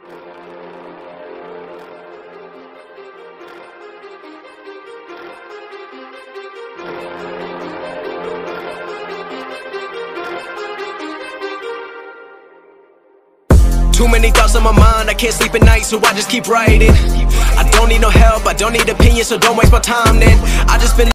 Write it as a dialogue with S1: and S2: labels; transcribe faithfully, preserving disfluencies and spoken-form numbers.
S1: Too many thoughts on my mind, I can't sleep at night, so I just keep writing. I don't need no help, I don't need opinions, so don't waste my time then. I just been